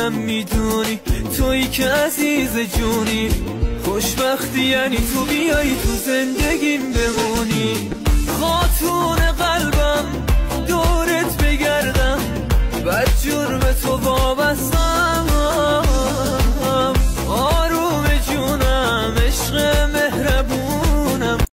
هم میدونی تویی که عزیز جونی، خوشبختی یعنی تو بیایی تو زندگیم بمونی. خاتون قلبم